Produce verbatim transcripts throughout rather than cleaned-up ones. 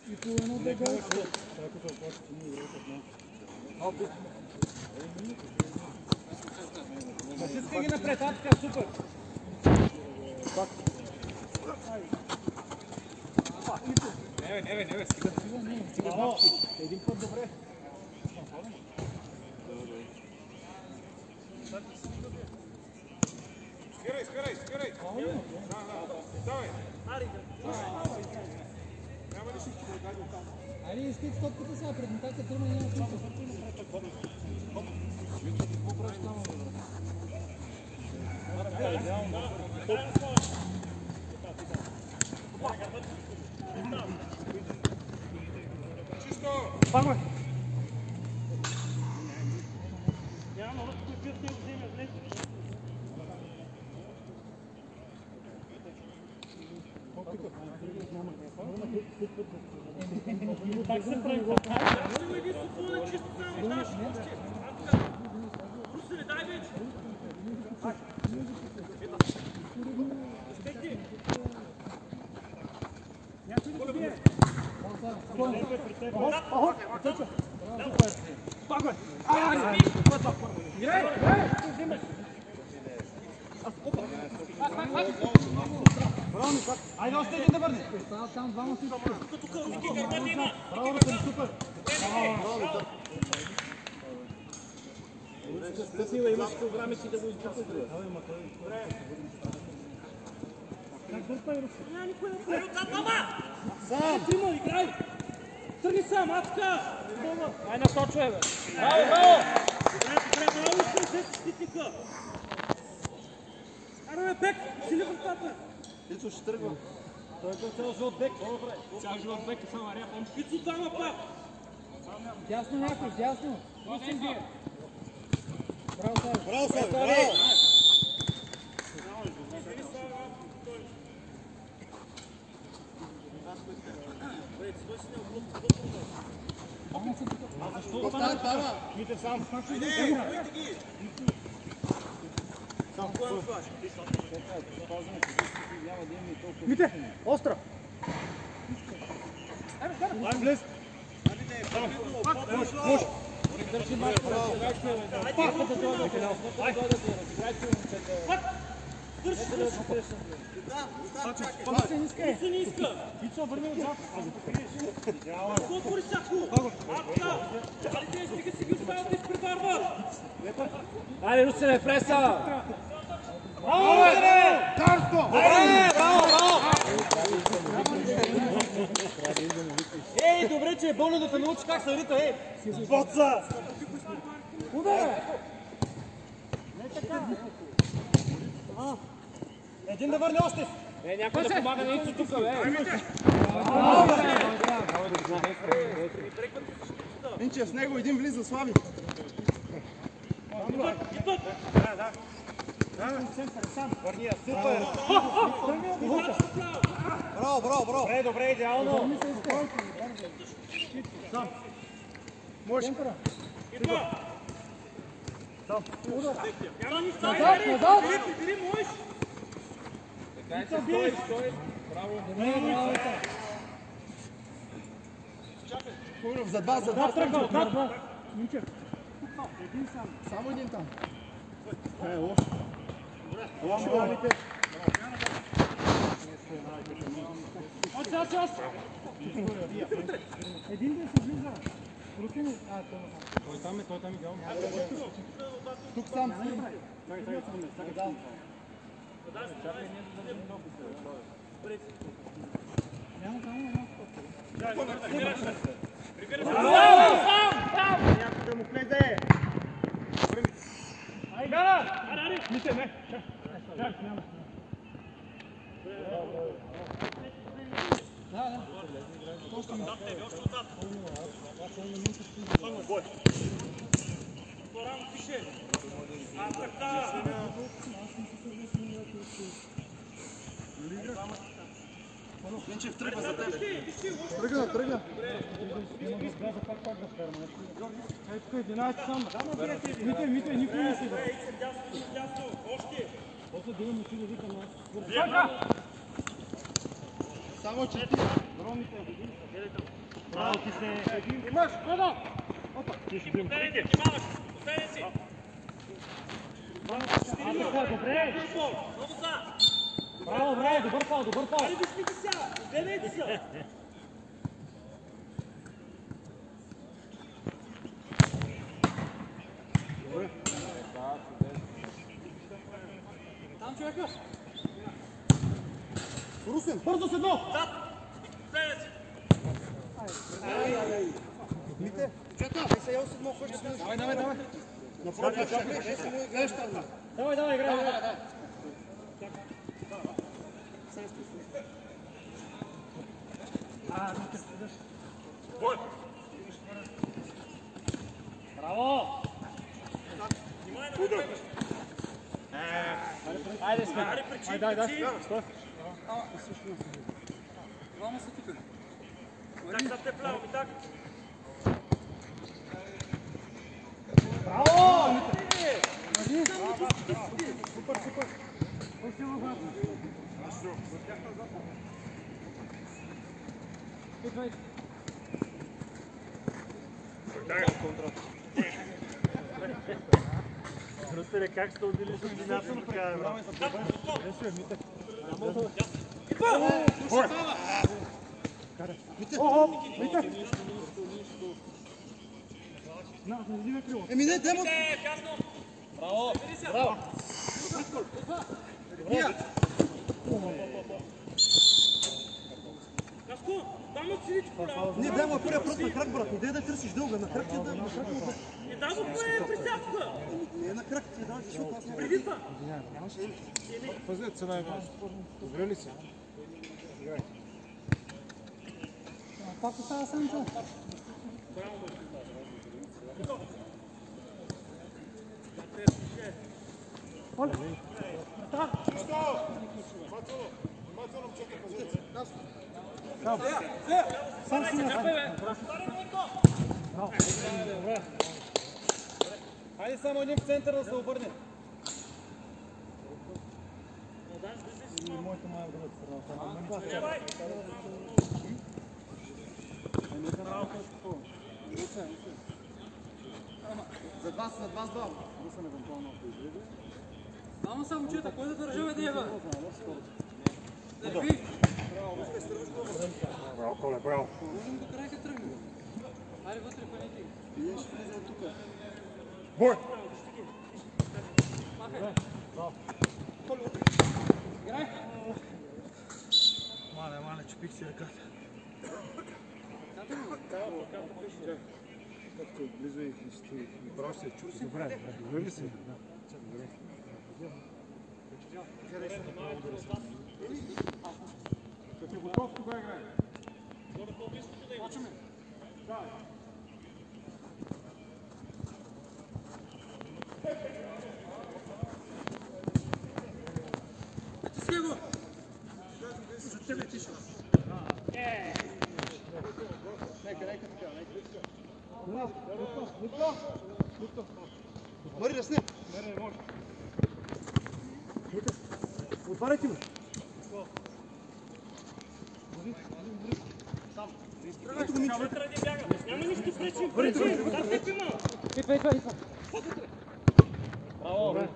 И по едно да гол. Натискай ги напред, Атка, супер! Не, не, не, стига. Стига бабки. Един път добре. Спирай, спирай, спирай! Давай! Няма ли си Айде, изкид топката сега, предната тръма няма смисъл. Какво правиш там? Чисто! Пагме! Няма да се пият не вземе влез. Так се прави. Аз не ги супълне чисто само знаеш. Руселе, дай вече. Изтекни. Някой да бие. Пагме! Айде! Играй! Взимаш! Браво, Никак! Айде още един да върне! Става там двама си добра. Браво, Русен, супер! Стъснила, имаш програми си да го изпусне. Как бърпа и Русен? Няма никой да прави отзад, мама! Сам! Трима, играй! Тръгни сам, Атка! Ай, насочвай, бе! Браво, браво! Играй, браво, Русен, десет ститника! Аре, бе, бек! Сили вратата! Ицо ще тръгва. Той е цял живот бек. Цял живот бек, само аря, помни. Ицо, дама пак! Дясно някой, дясно. Русен бие. Браво, Сави. Браво, Сави, браво! Остане пара. Мите сам. Мите, остра. Лайн влез. Може. Държи малко. Пак да дойде. Държи, държи. Това се не иска. Se не иска. Ицо, върни отзад. Какво отвори всяко? Атка! Али те стига си ги оставят да изпреварват. Айде, Русене, преса! Браво, Русене! Карсто! Добре, браво, браво! Ей, добре, че е болно да те научи как се рита, ей! Боца! Ударе! Не така. Един да върне още! Е, някой да помага на Ицо тук, бе! Минче, с него един влиза, Слави. Идват! Върни я, супер! Браво, браво, браво! Добре, добре, идеално! Сам. Може. Идва! Сам. Няма нищо! Назад, назад! Бери, бери, можеш! Така се стой, стой! Браво! Добре, браво! Куров, за два, за два. Да, тръгва, отзад! Минчев! Един сам. Само един там. Е, лошо. Лошо, Алите. Още, още, още! Един да се влиза. Русини. А, той там е, той там е гал. Тук сам. Няма само една скопа. Някой да му влезе. Гара! Аре, аре! Мите, не! Чак, няма. Да, да. По-рано пише. А, така! Минчев тръгва за теб. Тръгна, тръгна. Пак, пак да вкараме. Ей, тук единайсет сам. Мите, мите, никой не си. Дясно, дясно, още! После да имам да викам аз. Само че ти. Ромите. Браво, ти се. Имаш, хода! Ти ще бим. Последен си, внимаваш! Последен си! Добре. Много са! Браво, браво, добър фал, добър фал. Айде вижте сега! Гледайте се! Там човека! Русен, бързо с едно! Зад! Последен си! Мите, чета, дай се ял с едно, кой ще се... Давай, давай, давай. На фронта, чакай, дай се му играеш там. Давай, давай, играй. Давай, давай. Браво! Айде сме. Айде, дай, дай. Стой. Двама са тук. Так, зад те плаво, ми так. Браво! Супер, супер. Рустере, как сте отделиш от земята на така, браво? Еми не, тема! Браво! Браво! Каско, там от сидите коля. Не, дай му първия прът на крак, брат. Не дай да търсиш дълга. На крак ти да... На крак му... Не да го кое е присядка. Не, на крак ти да, защото аз не... Преди това. Пазете се най-важно. Добре ли си? Играй. Пак остава Санчо. Сам си на Хайде само един в центъра да се обърне. моята мая в другата страна. За два, за два, с два. Русен евентуално ако излезе. Само са момчета, кой да държа бе дева? Дърви! Браво, Коле, браво. Можем до края да тръгнем. Айде вътре, панете. И ще влезе от тук. Бой! Махай! Браво. Играй! Мале, мале, чупих си ръката. Както близо и стои. Браво се чу си. Добре, добре. Добре ли си? Като е готов, кога играе? Почваме. Стига го! За тебе тиша. Нека, нека така, нека. Мари, да сне! Не, може. Отваряйте ме! Ето го Мичо. Няма нищо пречи, пречи! Да те пима! Идва, идва, идва. Браво! Добре.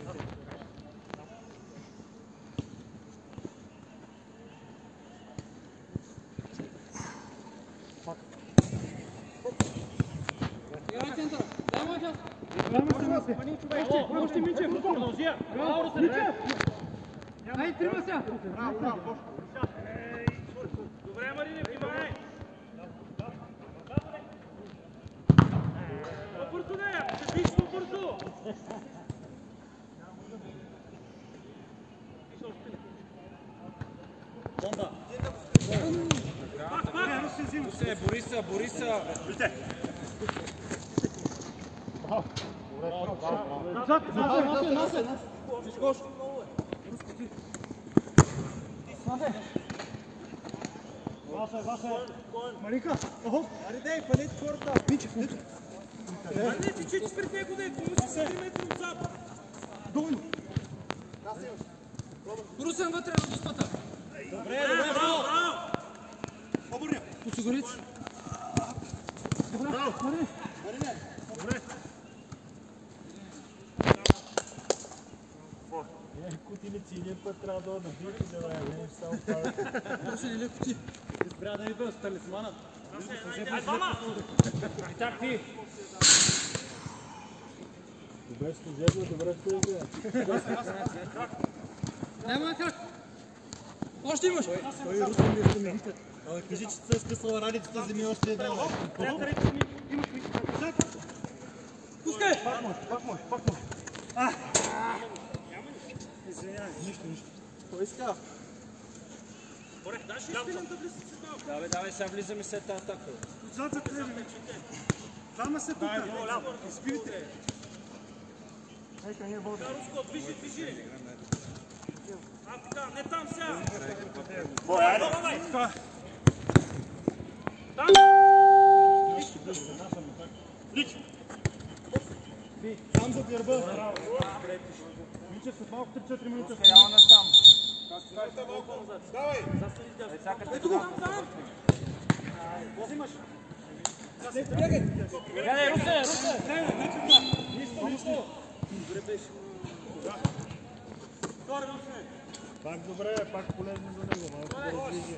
Играй центъра! Дай му част! Браво, още Миче! Продължи! Браво, Русен! Дай, трима сега! Браво, браво! Добре, Марине, внимай! По-бързо не! Ще биш по-бързо! Бомба! Пак, пак! Русе, Бориса, Бориса! Вижте! Назад, назад, назад! Изкош! Ваше, ваше! Марика! Охо! Ари дей, палете хората! Мичев, нето! Не, ти чечи пред него, да е, кому си си три метра отзад! Долно! Русен вътре на достата! Добре, добре, браво! Браво! Обърня! Подсигурите! Браво! Марине! Добре! Е, кутилици един път трябва да набиете, да не само правят. Може ли леко ти? Трябва да ни бъде с талисмана. Ай, двама! И так ти! Добре служебно, добре стоите. Няма как! Още имаш! Той руски нещо ми вика. Абе, кажи, че се е скъсала раницата, вземи още една. Пускай! Пак може, пак може, пак може. Извинявай. Нищо, нищо. Кой иска? Поред, даш ли стилен да влизат с малко? Давай, давай, сега влизаме след тази атака. Отзад за клеви, бе. Двама са тук. Избирайте. Ейка, ние водим. Да, Руско, движи, движи. А, така, не там сега. Бой, айде. Давай. Така. Там. Би, сам за гърба. Мичев след малко три-четири минути. Стояла на сам. Давай! Ето го там, там. Взимаш. Бягай, Русе, Русе. Нищо, нищо. Добре беше. Пак добре, пак полезно за него. Малко да раздвижи.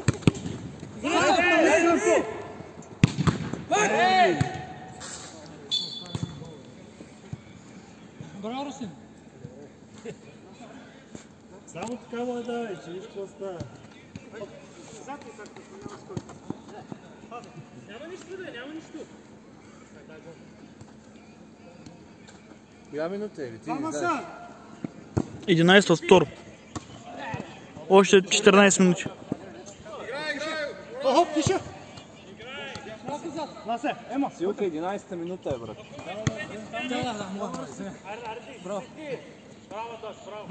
Браво, Русин! Само така му да давай, че виж какво става. Няма нищо, бе, няма нищо. Коя минута е? Ти Двама знаеш. са! единайсет от второ. Още четиринайсет минути. Охо, тише! Ласе, ема! Силка единайсета минута е, брат. Да, да, да, мога. Браво. Браво, Даш, браво.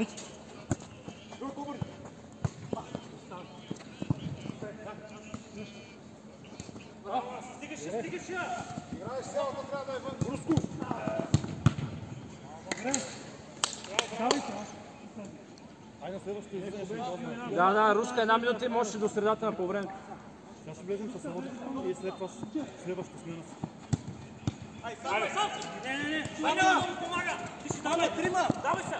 Стигаш, стигаш я! Играеш цялата, трябва да е вън. Руско! Айде следващото излезеш. Да, да, Руска една минута и можеш до средата на по време. Сега ще влезем с води и след това следващата смена. Айде, сам! Не, не, не! Айде, да помага! Ти си давай, трима! Давай се!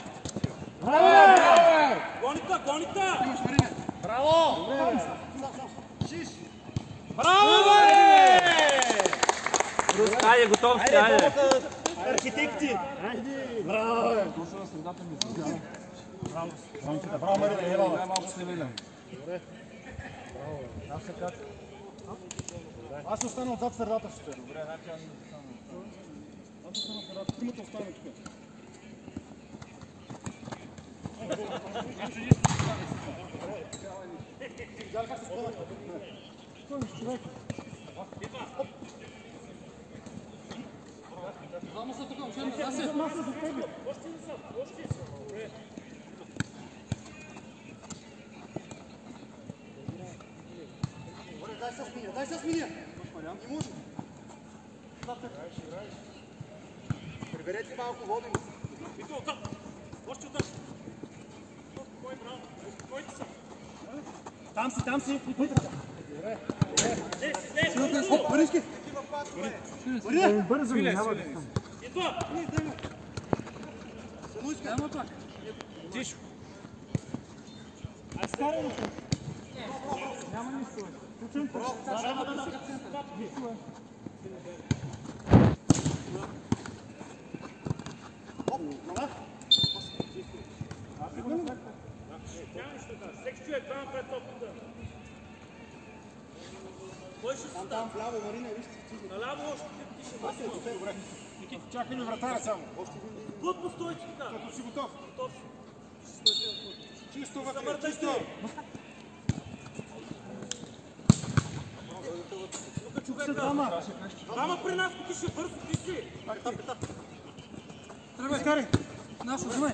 Гонита, гонита! Браво! Браво, бе! Руска, айде, готов си, айде! Архитекти! Браво, бе! Браво, момчета, браво, Марина, ела, бе. Малко се видим. Добре. Браво, бе. Аз се кача. Аз ще остана отзад средата ще. Добре, значи аз не остана. Аз остана средата. Тримата оставаме тук. Гледай как се спада. Стой, човек. Двама са тук, момче, да се. Маса за тебе. Дай с меня, дай с меня! Не може! Приберете малко води. Иди отзад! Още отзад! Кой, браво? Кой ти са? Там си, там си! Не, не, не! Оп, Мариски! Марине! Бързо ми, няма да стане. Идва! Няма пак. Тишо! Ай, скарай му се! Няма нищо. Център. Да, да, да. Оп, нова. Няма нищо да кажа. Всеки човек, двама пред топката. Кой ще се става? Там вляво, Марина, вижте. Наляво още. Ти ще бъде. Добре. Чакай ми вратаря само. Още един. Плътно стойте така. Като си готов. Готов си. Чисто вътре, Завъртай чисто. се. Тук човека. Двама при нас, ти ще бързо, ти си. Тръгвай, карай. Нашо, взимай.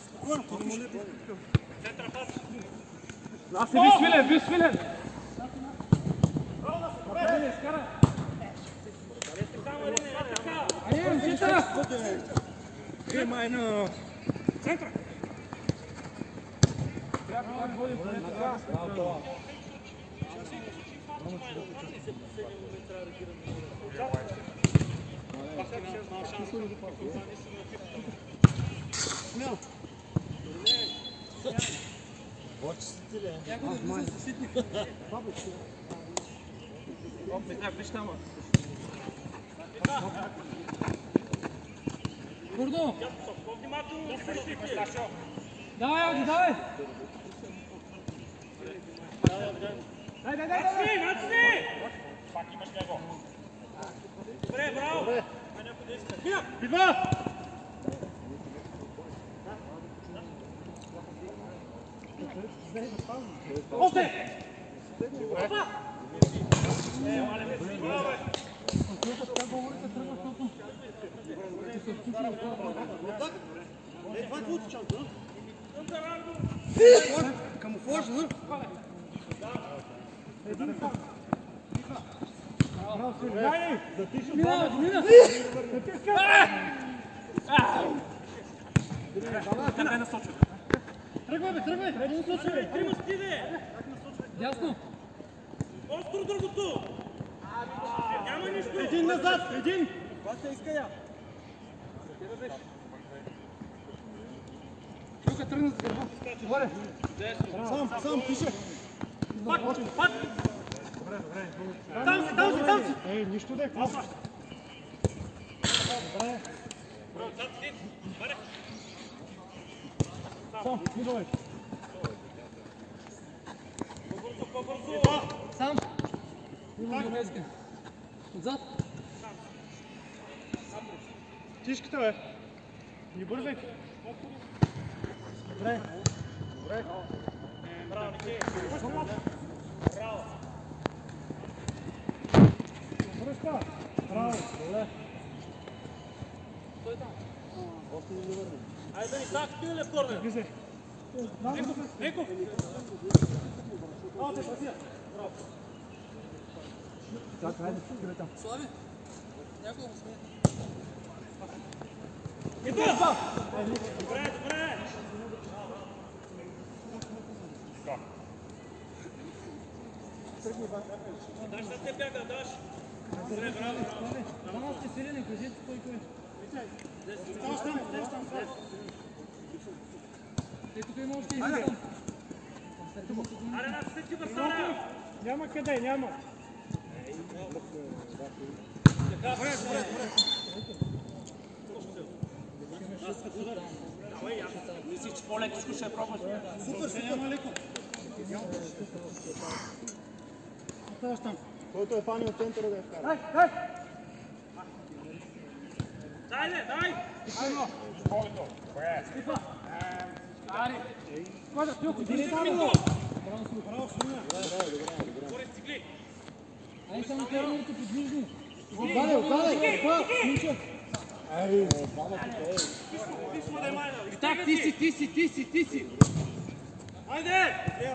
Центъра пас. Аз се ви свилен, ви свилен. Е така, Марине, е така. Айде, центъра. Е, майно. Центъра. Гордо! Давай, Ауди, давай! Дай, дай, дай, дай! Нацни! Пак имаш него. Добре, браво! Бива! Още! Камуфлаж, ну? Мина, мина! Така насочвай. Тръгвай, бе, тръгвай! Трима стиде! Ясно? Остро другото! Няма нищо! Един назад, един! Тук тръгна с гърба. Горе. Сам, сам, пише! Пак, пак! Там си, там си, там си! Ей, нищо да е, какво? Добре. Сам, идвай! Сам! Има Гомеска. Отзад! Тишката, бе! Не бързай! Добре! Добре! Браво, Ники! Браво! Връща! Браво! Добре! Стой там! Айде да ни сак, ти ли в корнер? Влизай! Еков! Еков! Браво, те спасия! Чакай, хайде, стига там. Слави! Някой го смее. Добре, добре! Даш за те бяга, даш! Добре, браво, браво! Само сте селени, кажете кой кой. Ставаш там, ставаш там! Тъй тук има още един там. Аре, нас се ти бърсара! Няма къде, няма! Добре, добре, добре! Давай, аз мислих, че по-леко ще пробваш. Супер, супер! Няма леко! Ставаш там! Който е фани от центъра да е вкара. Дай, дай! Дай, дай, дай! Ари! Кой да пилко, ти само! Браво, Сумина! Добре, добре, добре. Горе стигли! Ай, само фермерите подвижни. Отдаде, отдаде! Това, Минчев! Ай, баба тук е! Писмо да е майна! Так, ти си, ти си, ти си, ти си. Айде!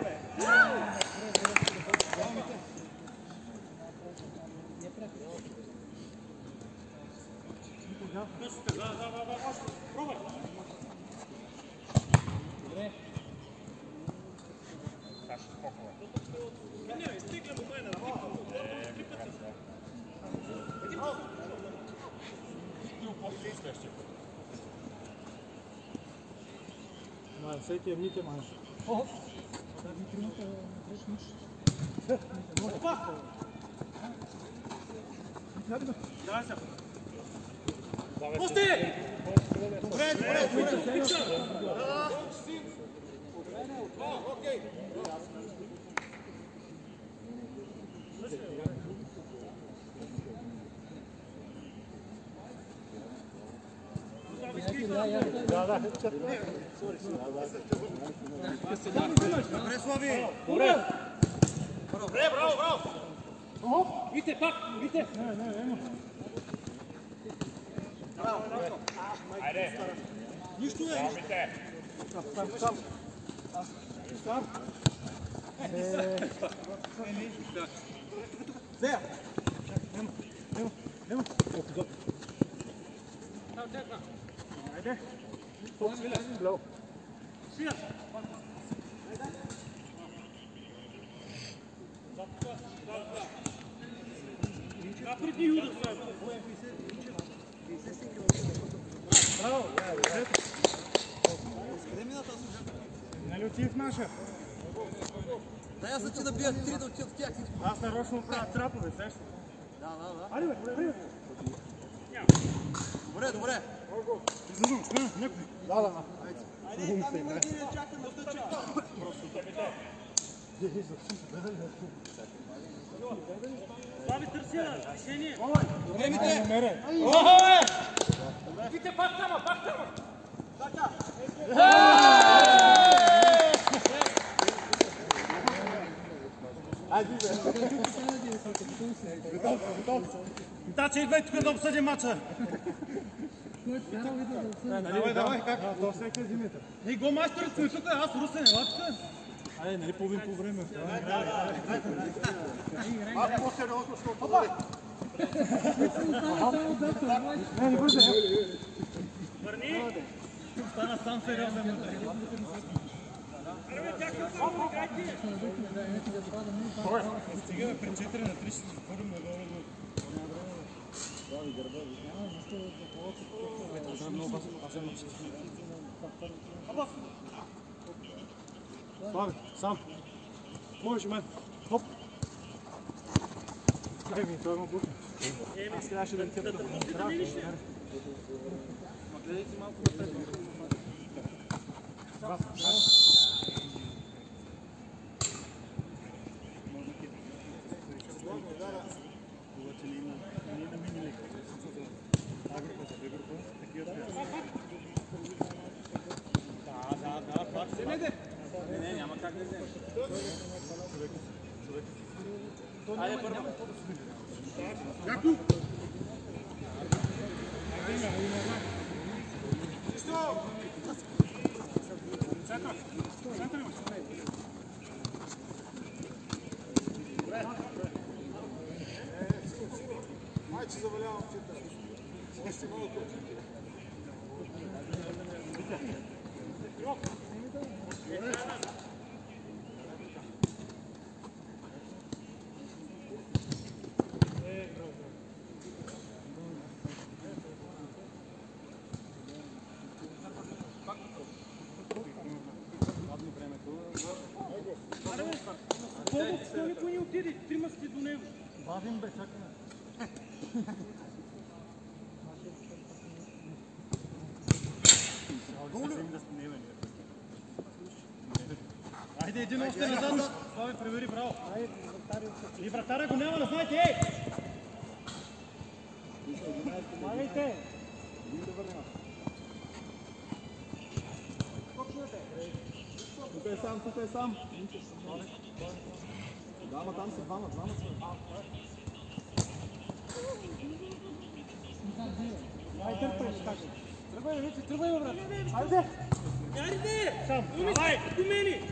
Пробвай! Не, стигля до мене. Май, всеки е мите, май. О, Давай се! Пусти! Добре, добре, добре! Окей! Да, да, добре, Слави! Добре! Добре, браво, браво! Вите, пак, вите! Не, не, не. Айде! Нищо не е! Сам, сам, сам. Сам. Зея! Нема, нема, нема. Айде. Глео. Свия! А преди Юда, Браво! Нали отив наша? Дай аз да ти набия три да отидат в тях. Аз нарочно правя трапове, сеща? Да, да, да. Айде бе, айде бе! Добре, добре. Излизам, а, някой. Да, да. Айде, там има един чакаме да чакаме. Слави търсия, движение. Времете! Охо, бе! Вите пак тама, пак тама! Така! Таче, идвай тук да обсъдим матча. Давай, давай, как? До всеки Димитър. Ей, го майсторът сме тук, аз Русен, ела тук. Айде, нали половин по време. Аз по-сериозно ще отпадай. Не, не бързай. Върни! Стана сам сериозен. Арме, тяхте само, играйте! Стигаме при четири на три, ще се ходим на долу. Слави, сам. Можеш мен. Хоп. Дай ми, той има бука. Аз трябваше да ти да гледайте малко на теб. Не, няма как да вземеш. Айде първо. Яко! Център! Център имаш! Майче завалявам център. Още малко. Колко никой не отиде, трима сте до него. Бавим бе, чакаме. Айде, един още назад. Слави, превери, браво. И вратаря го няма, не знаете, ей! Помагайте! Тук е сам, тук е сам. Дама, там са двама, двама са. Ай, търпай, ще кажа. Тръгвай, вече, тръгвай, брат. Айде! Айде! Сам, давай! До мене!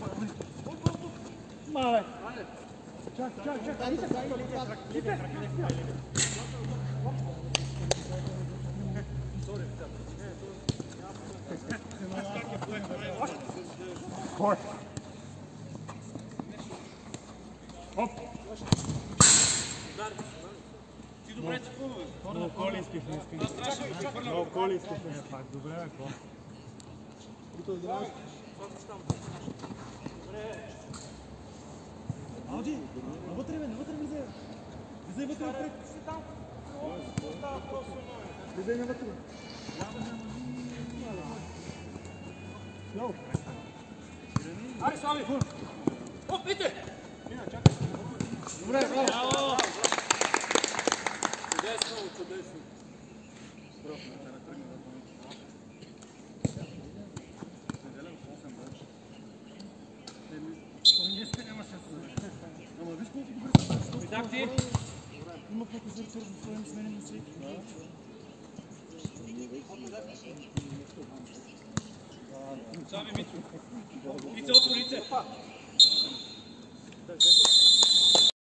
мале! Чак, чак, чак. Айде, чак, чак. Кой? Оп! Ти добре си хубаво. Много коли искахме, искахме. Много коли искахме. Пак, добре, какво? Ауди, навътре бе, навътре влизай. Влизай вътре, вътре. Влизай навътре. Аре, Слави! Оп, ите! Добре, браво! Чудесно, чудесно. Днеска нямаше да се. Ама виж колко добре се. Видах ти? Има колко зърцер за своим сменен на всеки. Слави, Митро. Лице, отвори лице.